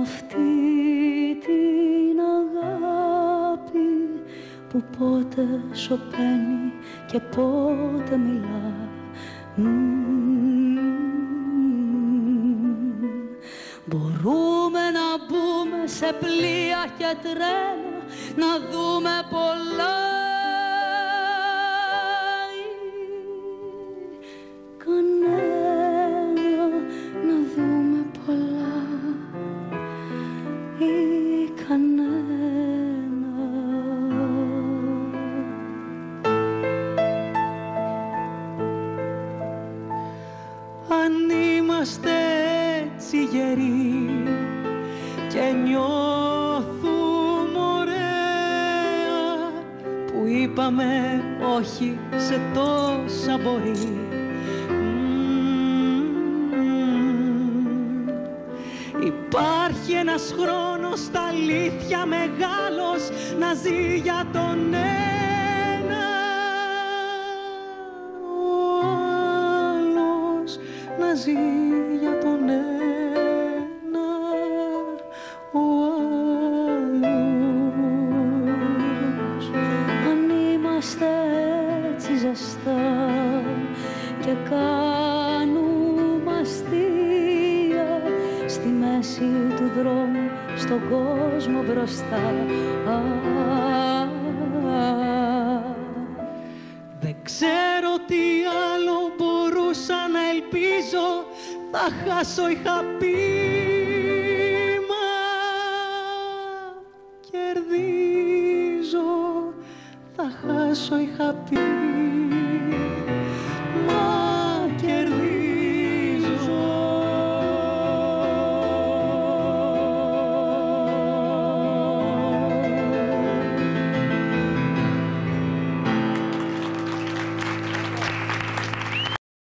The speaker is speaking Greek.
αυτή την αγάπη που πότε σωπαίνει και πότε μιλά. Μπορούμε να μπούμε σε πλοία και τρένα, να δούμε πολλά. Κανένα, να δούμε πολλά ή κανένα. Αν είμαστε έτσι γεροί και νιώθουμε ωραία που είπαμε όχι σε τόσα μπορεί. Υπάρχει ένας χρόνος στα αλήθεια μεγάλος να ζει για τον ένα, ο άλλος να ζει για τον ένα, ο άλλος. Αν είμαστε έτσι ζεστά και κάνουμε αστεία στη μέση του δρόμου, στον κόσμο μπροστά, δεν ξέρω τι άλλο μπορούσα να ελπίζω, θα χάσω είχα πει, μα κερδίζω, θα χάσω είχα πει.